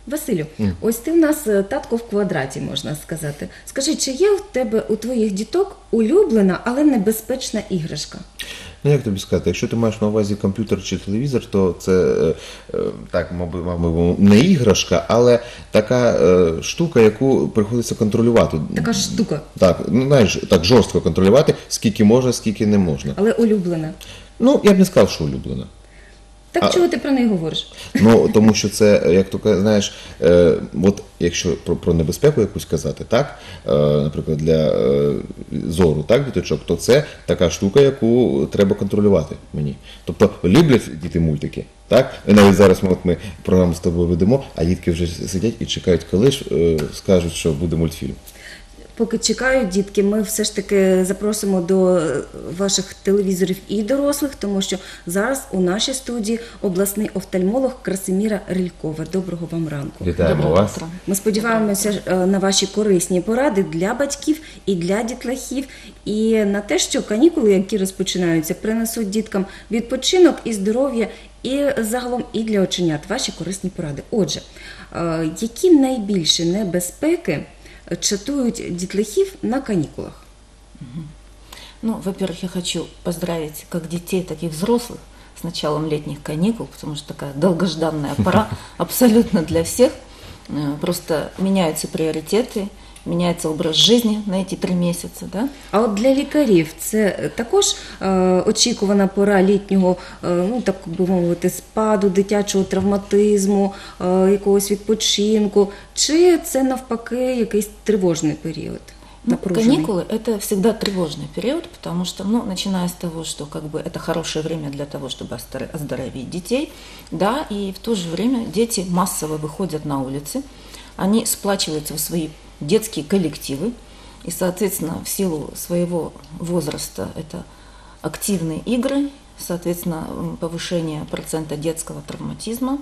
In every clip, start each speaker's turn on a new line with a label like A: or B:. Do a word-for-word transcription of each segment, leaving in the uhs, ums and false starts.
A: Василю, mm. ось ти в нас татко в квадраті, можна сказати. Скажи, чи є у тебе, у твоїх діток улюблена, але небезпечна іграшка?
B: Ну, як тобі сказати, якщо ти маєш на увазі комп'ютер чи телевізор, то це, так, мабуть, не іграшка, але така е, штука, яку приходиться контролювати.
A: Така штука?
B: Так, ну, знаєш, так жорстко контролювати, скільки можна, скільки не можна.
A: Але улюблена?
B: Ну, я б не сказав, що улюблена.
A: Так а, чого ти про неї говориш?
B: Ну, тому що це, як то знаєш, е, от якщо про, про небезпеку якусь казати, так, е, наприклад, для е, зору, так, діточок, то це така штука, яку треба контролювати мені. Тобто, люблять діти мультики, так, і навіть зараз ми, от ми програму з тобою ведемо, а дітки вже сидять і чекають, коли ж е, скажуть, що буде мультфільм.
A: Поки чекають дітки, ми все ж таки запросимо до ваших телевізорів і дорослих, тому що зараз у нашій студії обласний офтальмолог Красиміра Рилькова. Доброго вам ранку.
B: Вітаємо вас.
A: Ми сподіваємося на ваші корисні поради для батьків і для дітлахів, і на те, що канікули, які розпочинаються, принесуть діткам відпочинок і здоров'я, і загалом і для оченят. Ваші корисні поради. Отже, які найбільші небезпеки чатуют дітлахів на каникулах?
C: Ну, во-первых, я хочу поздравить как детей, так и взрослых с началом летних каникул, потому что такая долгожданная пора абсолютно для всех. Просто меняются приоритеты, меняется образ жизни на эти три місяці, да?
A: А от для лікарів це також е, очікувана пора літнього, е, ну так би мовити, спаду, дитячого травматизму, е, якогось відпочинку, чи це навпаки якийсь тривожний період?
C: Ну, каникулы – это всегда тревожный период, потому что, ну, начиная с того, что как бы это хорошее время для того, чтобы оздоровить детей, да, и в то же время дети массово выходят на улицы, они сплачиваются в свои детские коллективы, и, соответственно, в силу своего возраста это активные игры, соответственно, повышение процента детского травматизма.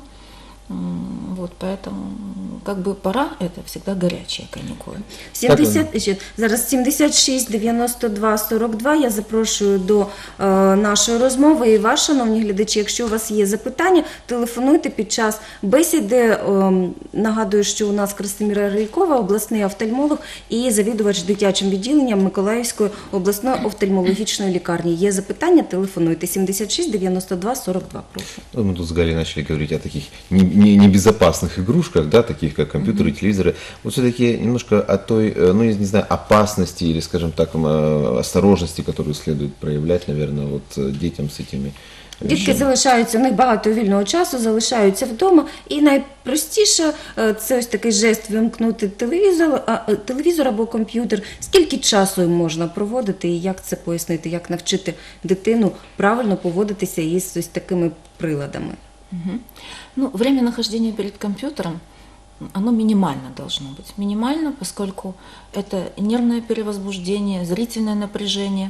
C: Вот, поэтому, как бы, пора – это всегда горячие канікули.
A: сімдесят, зараз сімдесят шість дев'яносто два сорок два. Я запрошую до е, нашої розмови. І вас, шановні глядачі, якщо у вас є запитання, телефонуйте під час бесіди. Е, нагадую, що у нас Красиміра Рилькова, обласний офтальмолог і завідувач дитячим відділенням Миколаївської обласної офтальмологічної лікарні. Є запитання, телефонуйте. сімдесят шість дев'яносто два сорок два, прошу.
B: Мы тут с Галей начали говорить о таких небезопасных игрушках, да, таких как компьютеры, mm-hmm. телевизоры, вот все-таки немножко о той, ну, я не знаю, опасности или, скажем так, осторожности, которую следует проявлять, наверное, вот детям с этими.
A: Дітки залишаються, у них багато вільного часу, залишаються вдома, і найпростіше це ось такий жест вимкнути телевізор, телевізор або комп'ютер. Скільки часу їм можна проводити і як це пояснити, як навчити дитину правильно поводитися із ось такими приладами?
C: Угу. Ну, время нахождения перед компьютером, оно минимально должно быть. Минимально, поскольку это нервное перевозбуждение, зрительное напряжение,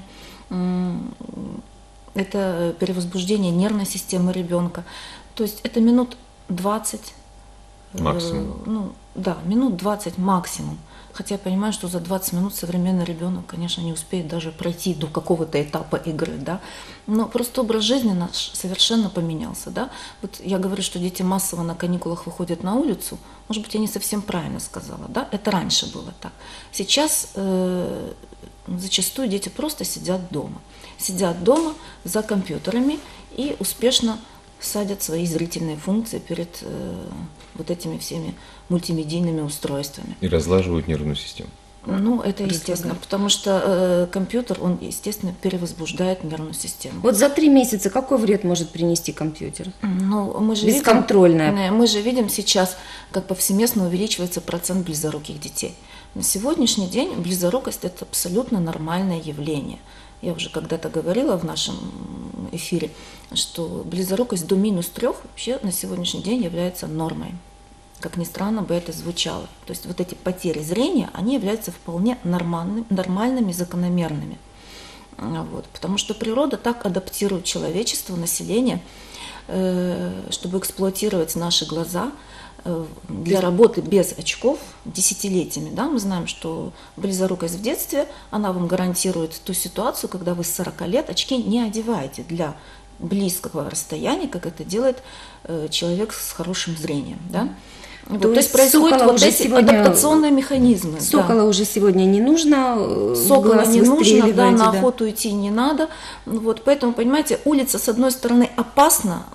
C: это перевозбуждение нервной системы ребенка. То есть это минут двадцать.
B: Максимум.
C: Э, ну, да, минут двадцать максимум. Хотя я понимаю, что за двадцать минут современный ребенок, конечно, не успеет даже пройти до какого-то этапа игры, да. Но просто образ жизни наш совершенно поменялся, да. Вот я говорю, что дети массово на каникулах выходят на улицу. Может быть, я не совсем правильно сказала, да. Это раньше было так. Сейчас э, зачастую дети просто сидят дома. Сидят дома за компьютерами и успешно садят свои зрительные функции перед э, вот этими всеми мультимедийными устройствами.
B: И разлаживают нервную систему.
C: Ну, это естественно, потому что э, компьютер, он, естественно, перевозбуждает нервную систему.
A: Вот за три месяца какой вред может принести компьютер?
C: Ну, мы же
A: Бесконтрольное.
C: Видим, мы же видим сейчас, как повсеместно увеличивается процент близоруких детей. На сегодняшний день близорукость – это абсолютно нормальное явление. Я уже когда-то говорила в нашем эфире, что близорукость до минус трех вообще на сегодняшний день является нормой. Как ни странно бы это звучало. То есть вот эти потери зрения, они являются вполне нормальными, нормальными, закономерными. Вот. Потому что природа так адаптирует человечество, население, чтобы эксплуатировать наши глаза для работы без очков десятилетиями. Да? Мы знаем, что близорукость в детстве, она вам гарантирует ту ситуацию, когда вы с сорока лет очки не одеваете для близкого расстояния, как это делает человек с хорошим зрением. Да? Вот,
A: То
C: то,
A: есть
C: есть происходят
A: сокола
C: вот
A: уже
C: эти
A: сегодня-
C: адаптационные механизмы. да.
A: Сокола уже сегодня не нужно, э,
C: Сокола
A: глаз
C: не нужно, да,
A: выстреливаете,
C: на
A: да.
C: охоту идти не надо. Вот, поэтому, понимаете, улица, с одной стороны, опасна,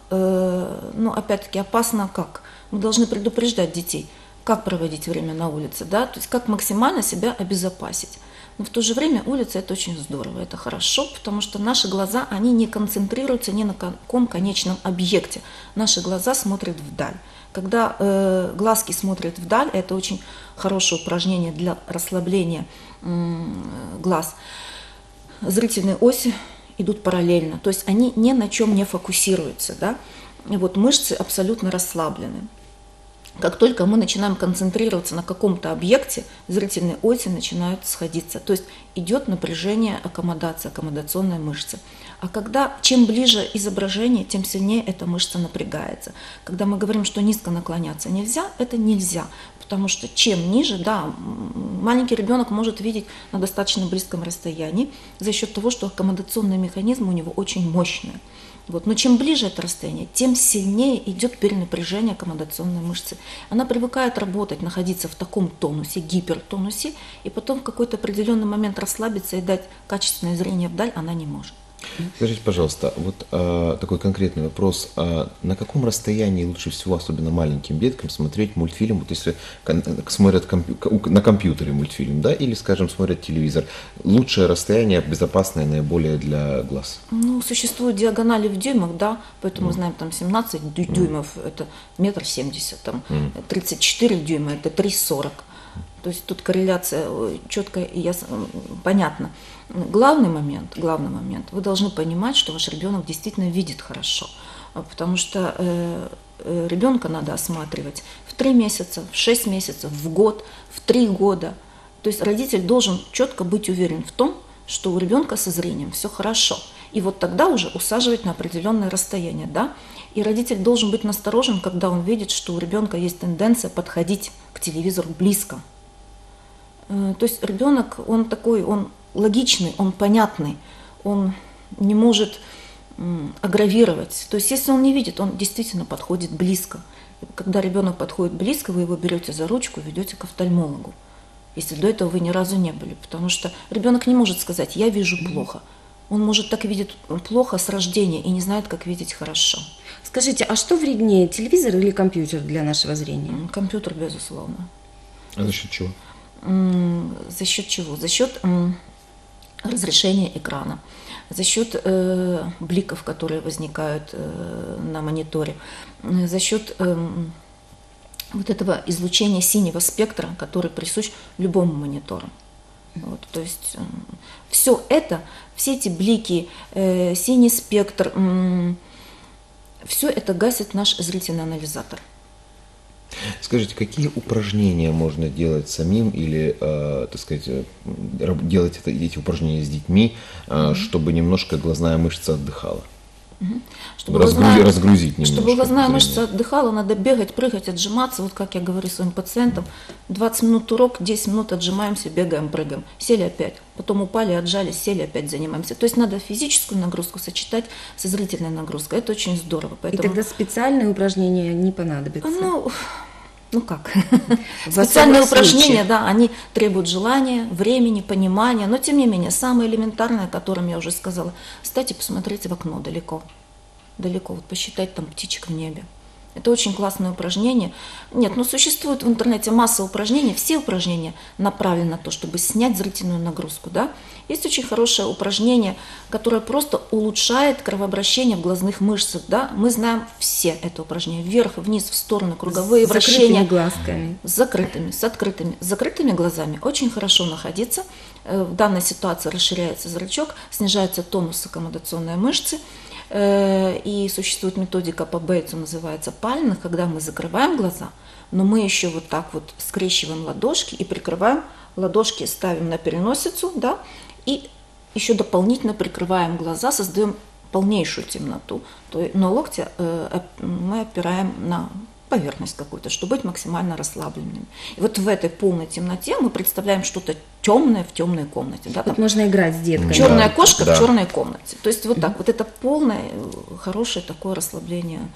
C: э, но опять-таки опасна как? Мы должны предупреждать детей, как проводить время на улице, да, то есть как максимально себя обезопасить. Но в то же время улица – это очень здорово, это хорошо, потому что наши глаза, они не концентрируются ни на каком конечном объекте. Наши глаза смотрят вдаль. Когда э, глазки смотрят вдаль, это очень хорошее упражнение для расслабления м, глаз. Зрительные оси идут параллельно, то есть они ни на чем не фокусируются, да? И вот мышцы абсолютно расслаблены. Как только мы начинаем концентрироваться на каком-то объекте, зрительные оси начинают сходиться. То есть идет напряжение аккомодации, аккомодационной мышцы. А когда чем ближе изображение, тем сильнее эта мышца напрягается. Когда мы говорим, что низко наклоняться нельзя, это нельзя. Потому что чем ниже, да, маленький ребенок может видеть на достаточно близком расстоянии за счет того, что аккомодационные механизмы у него очень мощные. Вот. Но чем ближе это расстояние, тем сильнее идет перенапряжение аккомодационной мышцы. Она привыкает работать, находиться в таком тонусе, гипертонусе, и потом в какой-то определенный момент расслабиться и дать качественное зрение вдаль она не может.
B: Скажите, пожалуйста, вот а, такой конкретный вопрос. А, на каком расстоянии лучше всего, особенно маленьким деткам, смотреть мультфильм, вот если кон- смотрят компью- на компьютере мультфильм, да, или, скажем, смотрят телевизор? Лучшее расстояние, безопасное наиболее для глаз?
C: Ну, существуют диагонали в дюймах, да, поэтому мы знаем, там семнадцать дю- дюймов, это метр семьдесят, там тридцать четыре дюйма, это три сорок. То есть тут корреляция четкая и ясно, понятна. Главный момент, главный момент, вы должны понимать, что ваш ребенок действительно видит хорошо, потому что э, э, ребенка надо осматривать в три месяца, в шесть месяцев, в год, в три года. То есть родитель должен четко быть уверен в том, что у ребенка со зрением все хорошо. И вот тогда уже усаживать на определенное расстояние, да. И родитель должен быть насторожен, когда он видит, что у ребенка есть тенденция подходить к телевизору близко. Э, То есть ребенок, он такой, он логичный, он понятный, он не может м, агравировать. То есть если он не видит, он действительно подходит близко. Когда ребенок подходит близко, вы его берете за ручку, ведете к офтальмологу. Если до этого вы ни разу не были. Потому что ребенок не может сказать «я вижу плохо». Он может так видеть плохо с рождения и не знает, как видеть хорошо.
A: Скажите, а что вреднее, телевизор или компьютер для нашего зрения?
C: М, Компьютер, безусловно.
B: А за счет чего?
C: М, За счет чего? За счет м, разрешения экрана, за счет э, бликов, которые возникают э, на мониторе, э, за счет эм, вот этого излучения синего спектра, который присущ любому монитору. Вот, то есть все это, все эти блики, э, синий спектр, все это гасит наш зрительный анализатор.
B: Скажите, какие упражнения можно делать самим или, э, так сказать, э, раб- делать это, эти упражнения с детьми, э, чтобы немножко глазная мышца отдыхала?
C: Чтобы
B: Разгрузи-
C: глазная-
B: разгрузить немножко
C: Чтобы глазная
B: зрение.
C: мышца отдыхала, надо бегать, прыгать, отжиматься. Вот как я говорю своим пациентам, двадцать минут урок, десять минут отжимаемся, бегаем, прыгаем. Сели опять, потом упали, отжались, сели, опять занимаемся. То есть надо физическую нагрузку сочетать со зрительной нагрузкой. Это очень здорово.
A: И
C: Поэтому,
A: тогда специальные упражнения не понадобятся.
C: ну, ну как?
A: В
C: Специальные
A: особых
C: упражнения,
A: случаях.
C: да, они требуют желания, времени, понимания. Но тем не менее, самое элементарное, о котором я уже сказала, встать и посмотреть в окно далеко. Далеко, вот посчитать там птичек в небе. Это очень классное упражнение. Нет, ну существует в интернете масса упражнений. Все упражнения направлены на то, чтобы снять зрительную нагрузку. Да? Есть очень хорошее упражнение, которое просто улучшает кровообращение в глазных мышцах. Да? Мы знаем все это упражнение. Вверх, вниз, в стороны, круговые
A: С
C: вращения.
A: закрытыми глазками.
C: С закрытыми, с открытыми. С закрытыми глазами очень хорошо находиться. Э, В данной ситуации расширяется зрачок, снижается тонус аккомодационной мышцы. Э, И существует методика по Бейтсу, называется пальмных, когда мы закрываем глаза, но мы еще вот так вот скрещиваем ладошки и прикрываем, ладошки ставим на переносицу, да, и еще дополнительно прикрываем глаза, создаем полнейшую темноту. То есть на локте э, оп- мы опираем на поверхность какую-то, чтобы быть максимально расслабленными. И вот в этой полной темноте мы представляем что-то темное в темной комнате. Да, там
A: Вот можно играть с детками.
C: черная
B: Да,
C: кошка
B: да.
C: в черной комнате. То есть вот так, вот это полное, э, хорошее такое расслабление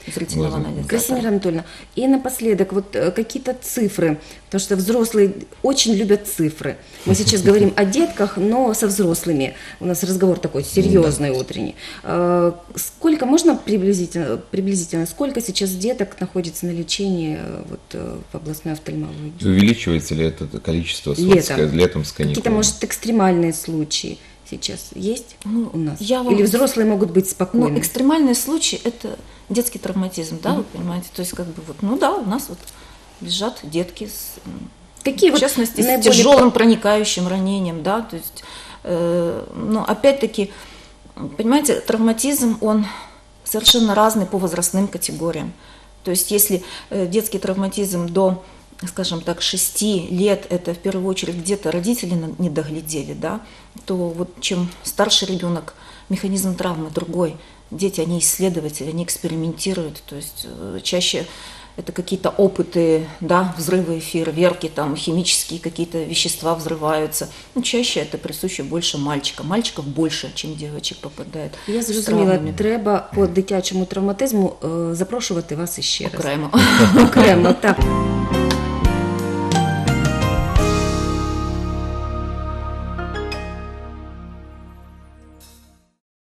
C: зрительного
B: Можно.
C: анализатора.
A: Красимира Анатольевна, и напоследок, вот э, какие-то цифры, потому что взрослые очень любят цифры. Мы сейчас говорим о детках, но со взрослыми. У нас разговор такой серьезный, утренний. Э, Сколько, можно приблизительно, приблизительно, сколько сейчас деток находится на лечении э, вот, э, в областной офтальмологии?
B: Увеличивается ли это количество с-
A: Летом.
B: с- летом с каникулами?
A: Какие-то, может, экстремальные случаи сейчас есть
C: Ну,
A: у нас?
C: я вам-
A: Или взрослые могут быть
C: Ну,
A: спокойны?
C: экстремальный случай – это детский травматизм, да, вы понимаете? То есть, как бы, вот, ну да, у нас вот лежат детки с, м,
A: Какие
C: в
A: вот
C: частности, с
A: наиболее
C: тяжелым проникающим ранением, да, то есть, э, но опять-таки, понимаете, травматизм, он совершенно разный по возрастным категориям. То есть, если э, детский травматизм до, скажем так, шести лет, это в первую очередь где-то родители на- не доглядели, да, то вот чем старше ребенок, механизм травмы другой. Дети, они исследователи, они экспериментируют, то есть э, чаще это какие-то опыты, да, взрывы, фейерверки, там химические какие-то вещества взрываются. Ну, чаще это присуще больше мальчикам. Мальчиков больше, чем девочек попадает.
A: Я
C: з
A: зрозуміла,
C: травмами.
A: треба по дитячому травматизму е, запрошувати вас іще раз.
C: Окремо.
A: Окремо, так.